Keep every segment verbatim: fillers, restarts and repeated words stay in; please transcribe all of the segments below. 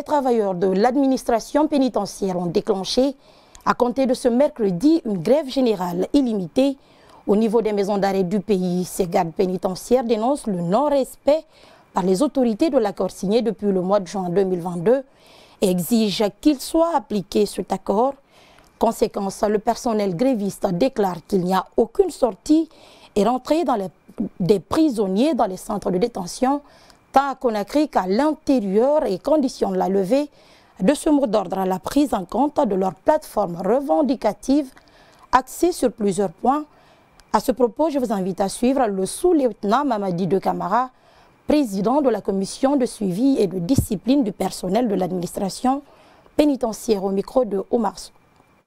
travailleurs de l'administration pénitentiaire ont déclenché, à compter de ce mercredi, une grève générale illimitée au niveau des maisons d'arrêt du pays. Ces gardes pénitentiaires dénoncent le non-respect par les autorités de l'accord signé depuis le mois de juin deux mille vingt-deux et exigent qu'il soit appliqué cet accord. Conséquence, le personnel gréviste déclare qu'il n'y a aucune sortie et rentrée dans les, des prisonniers dans les centres de détention, tant à Conakry qu'à l'intérieur, et conditionne la levée de ce mot d'ordre à la prise en compte de leur plateforme revendicative axée sur plusieurs points. À ce propos, je vous invite à suivre le sous-lieutenant Mamadi De Camara, président de la commission de suivi et de discipline du personnel de l'administration pénitentiaire, au micro de Omar Sow.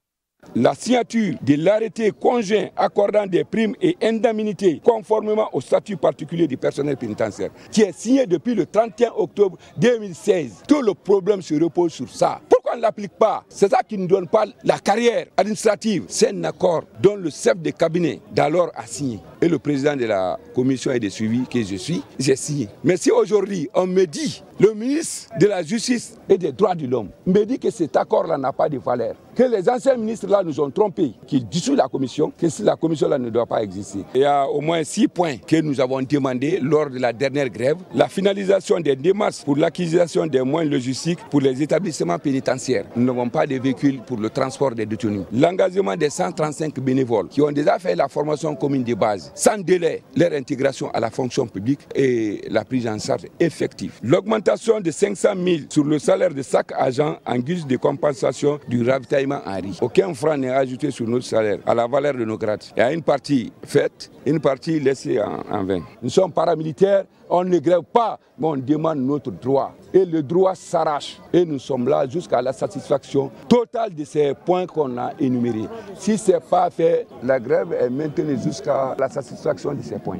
La signature de l'arrêté conjoint accordant des primes et indemnités conformément au statut particulier du personnel pénitentiaire, qui est signé depuis le trente et un octobre deux mille seize. Tout le problème se repose sur ça. Pourquoi on ne l'applique pas? C'est ça qui ne donne pas la carrière administrative. C'est un accord dont le chef de cabinet d'alors a signé. Et le président de la commission et de suivi que je suis, j'ai signé. Mais si aujourd'hui on me dit, le ministre de la Justice et des droits de l'homme me dit que cet accord-là n'a pas de valeur, que les anciens ministres-là nous ont trompés, qu'ils dissoutent la commission, que la commission-là ne doit pas exister. Il y a au moins six points que nous avons demandé lors de la dernière grève. La finalisation des démarches pour l'acquisition des moyens logistiques pour les établissements pénitentiaires. Nous n'avons pas de véhicules pour le transport des détenus. L'engagement des cent trente-cinq bénévoles qui ont déjà fait la formation commune de base, sans délai, leur intégration à la fonction publique et la prise en charge effective. L'augmentation de cinq cent mille sur le salaire de chaque agent en guise de compensation du ravitaillement en riz. Aucun franc n'est ajouté sur notre salaire à la valeur de nos grades. Il y a une partie faite, une partie laissée en, en vain. Nous sommes paramilitaires, on ne grève pas, mais on demande notre droit. Et le droit s'arrache. Et nous sommes là jusqu'à la satisfaction totale de ces points qu'on a énumérés. Si ce n'est pas fait, la grève est maintenue jusqu'à la satisfaction de ces points.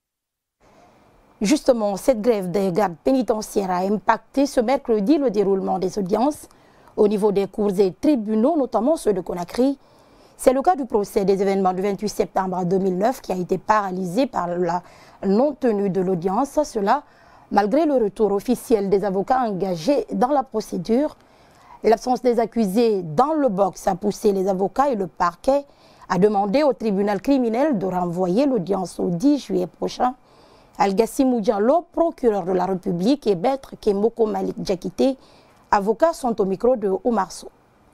Justement, cette grève des gardes pénitentiaires a impacté ce mercredi le déroulement des audiences au niveau des cours et tribunaux, notamment ceux de Conakry. C'est le cas du procès des événements du vingt-huit septembre deux mille neuf qui a été paralysé par la non-tenue de l'audience. Cela, malgré le retour officiel des avocats engagés dans la procédure. L'absence des accusés dans le box a poussé les avocats et le parquet à demander au tribunal criminel de renvoyer l'audience au dix juillet prochain. Al-Gassimou Diallo, procureur de la République, et Maître Kemoko Malik Diakité, avocats, sont au micro de Omar Sow.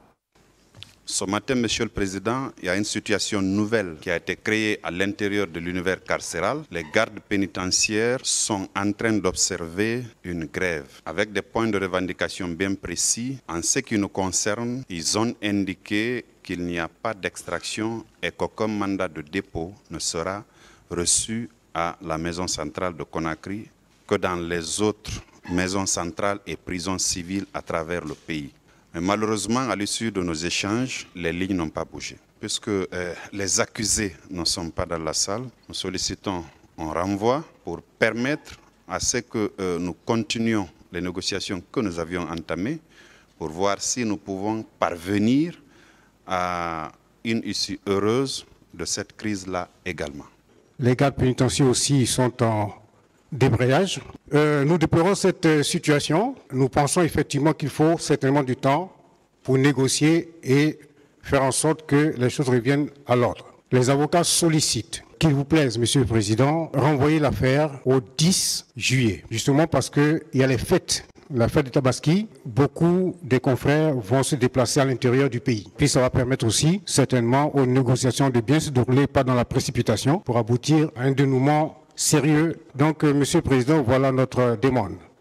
Ce matin, Monsieur le Président, il y a une situation nouvelle qui a été créée à l'intérieur de l'univers carcéral. Les gardes pénitentiaires sont en train d'observer une grève avec des points de revendication bien précis. En ce qui nous concerne, ils ont indiqué qu'il n'y a pas d'extraction et qu'aucun mandat de dépôt ne sera reçu à la maison centrale de Conakry que dans les autres maisons centrales et prisons civiles à travers le pays. Mais malheureusement, à l'issue de nos échanges, les lignes n'ont pas bougé. Puisque euh, les accusés ne sont pas dans la salle, nous sollicitons un renvoi pour permettre à ce que euh, nous continuions les négociations que nous avions entamées pour voir si nous pouvons parvenir à une issue heureuse de cette crise-là également. Les gardes pénitentiaires aussi sont en débrayage. Euh, nous déplorons cette situation. Nous pensons effectivement qu'il faut certainement du temps pour négocier et faire en sorte que les choses reviennent à l'ordre. Les avocats sollicitent qu'il vous plaise, Monsieur le Président, renvoyer l'affaire au dix juillet, justement parce qu'il y a les fêtes. La fête de Tabaski, beaucoup des confrères vont se déplacer à l'intérieur du pays. Puis ça va permettre aussi, certainement, aux négociations de bien se dérouler, pas dans la précipitation, pour aboutir à un dénouement sérieux. Donc, euh, Monsieur le Président, voilà notre demande.